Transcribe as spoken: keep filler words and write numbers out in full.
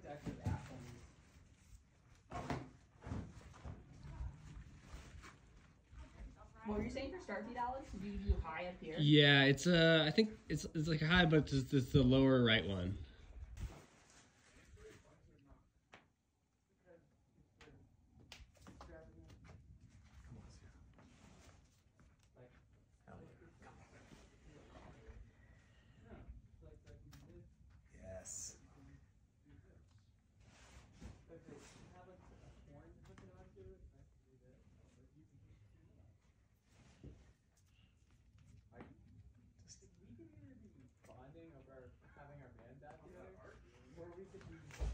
to actually ask them. What were you saying for start feed, Alex? Do you do high up here? Yeah, it's uh, I think it's it's like high, but it's, it's the lower right one. Yes. We could either be bonding over having our band back together, or we could be